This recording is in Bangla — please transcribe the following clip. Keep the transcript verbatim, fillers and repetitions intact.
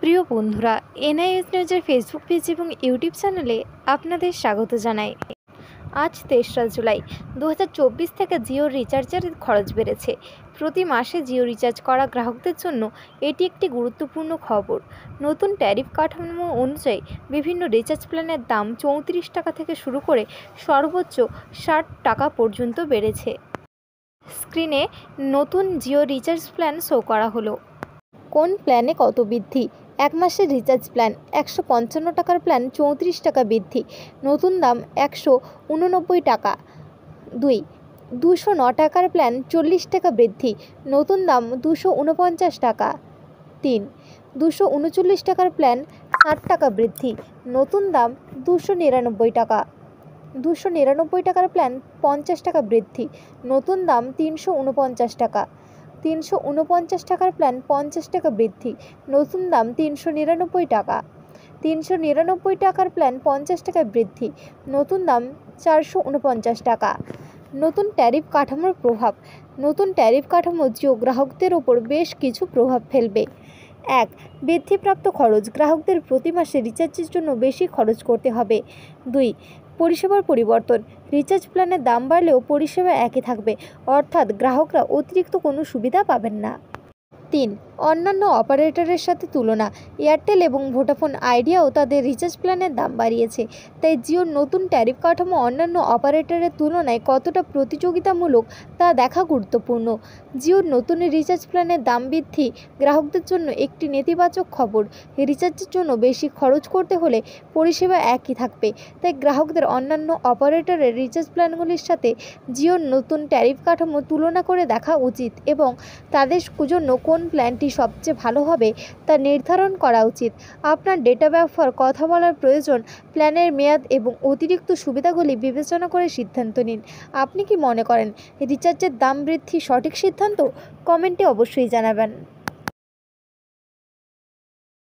প্রিয় বন্ধুরা, এনআইএস নিউজের ফেসবুক পেজ এবং ইউটিউব চ্যানেলে আপনাদের স্বাগত জানাই। আজ তেসরা জুলাই দু হাজার চব্বিশ থেকে জিও রিচার্জের খরচ বেড়েছে। প্রতি মাসে জিও রিচার্জ করা গ্রাহকদের জন্য এটি একটি গুরুত্বপূর্ণ খবর। নতুন ট্যারিফ কাঠামো অনুযায়ী বিভিন্ন রিচার্জ প্ল্যানের দাম চৌত্রিশ টাকা থেকে শুরু করে সর্বোচ্চ ষাট টাকা পর্যন্ত বেড়েছে। স্ক্রিনে নতুন জিও রিচার্জ প্ল্যান শো করা হলো। কোন প্ল্যানে কত বৃদ্ধি? এক মাসের রিচার্জ প্ল্যান একশো পঞ্চান্ন টাকার প্ল্যান চৌত্রিশ টাকা বৃদ্ধি, নতুন দাম একশো উননব্বই টাকা। দুই দুশো ন টাকার প্ল্যান চল্লিশ টাকা বৃদ্ধি, নতুন দাম দুশো উনপঞ্চাশ টাকা। তিন দুশো উনচল্লিশ টাকার প্ল্যান ষাট টাকা বৃদ্ধি, নতুন দাম দুশো নিরানব্বই টাকা। দুশো নিরানব্বই টাকার প্ল্যান পঞ্চাশ টাকা বৃদ্ধি, নতুন দাম তিনশো উনপঞ্চাশ টাকা। তিনশো উনপঞ্চাশ টাকার প্ল্যান পঞ্চাশ টাকা বৃদ্ধি, নতুন দাম তিনশো নিরানব্বই টাকা। তিনশো নিরানব্বই টাকার প্ল্যান পঞ্চাশ টাকা বৃদ্ধি, নতুন দাম চারশো উনপঞ্চাশ টাকা। নতুন ট্যারিফ কাঠামোর প্রভাব। নতুন ট্যারিফ কাঠামো জিও গ্রাহকদের ওপর বেশ কিছু প্রভাব ফেলবে। এক বৃদ্ধিপ্রাপ্ত খরচ, গ্রাহকদের প্রতি মাসে রিচার্জের জন্য বেশি খরচ করতে হবে। দুই পরিষেবার পরিবর্তন, রিচার্জ প্ল্যানের দাম বাড়লেও পরিষেবা একই থাকবে, অর্থাৎ গ্রাহকরা অতিরিক্ত কোনো সুবিধা পাবেন না। তিন অন্যান্য অপারেটরের সাথে তুলনা, এয়ারটেল এবং ভোডাফোন আইডিয়াও তাদের রিচার্জ প্ল্যানের দাম বাড়িয়েছে, তাই জিওর নতুন ট্যারিফ কাঠামো অন্যান্য অপারেটরের তুলনায় কতটা প্রতিযোগিতামূলক তা দেখা গুরুত্বপূর্ণ। জিওর নতুন রিচার্জ প্ল্যানের দাম বৃদ্ধি গ্রাহকদের জন্য একটি নেতিবাচক খবর। রিচার্জের জন্য বেশি খরচ করতে হলে পরিষেবা একই থাকবে, তাই গ্রাহকদের অন্যান্য অপারেটরের রিচার্জ প্ল্যানগুলির সাথে জিওর নতুন ট্যারিফ কাঠামো তুলনা করে দেখা উচিত এবং তাদের জন্য কোন প্ল্যানটি সবচেয়ে ভালো হবে তা নির্ধারণ করা উচিত। আপনার ডেটা ব্যবহার, কথা বলার প্রয়োজন, প্ল্যানের মেয়াদ এবং অতিরিক্ত সুবিধাগুলি বিবেচনা করে সিদ্ধান্ত নিন। আপনি কি মনে করেন রিচার্জের দাম বৃদ্ধি সঠিক সিদ্ধান্ত? কমেন্টে অবশ্যই জানাবেন।